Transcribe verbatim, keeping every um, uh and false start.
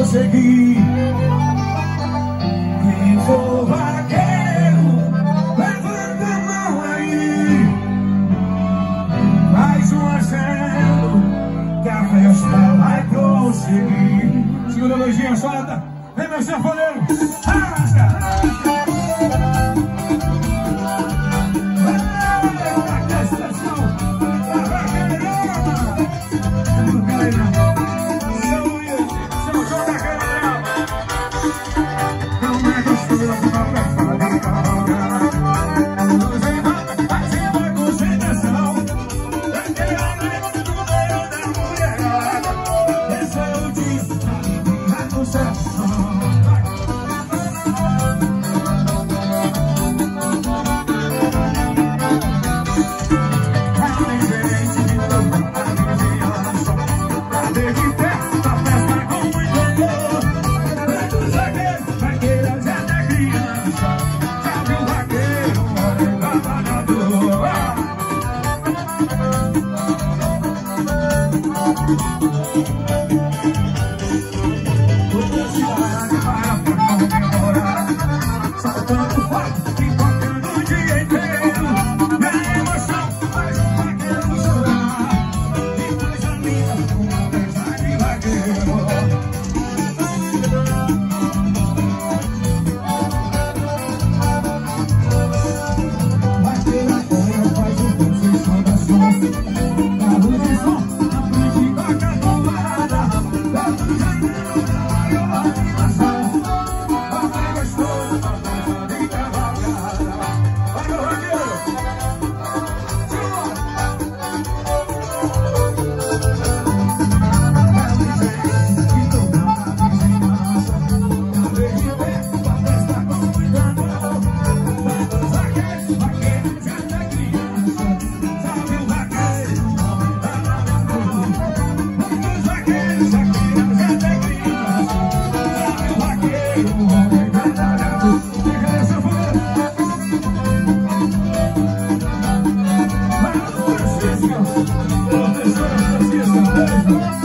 seguir. Quem for vaqueiro, levanta a mão aí. Mais um aceno que a festa vai prosseguir. Segura a luzinha, solta. Vem, meu sanfoneiro. Arrasca, arrasca. Professor, professor, professor,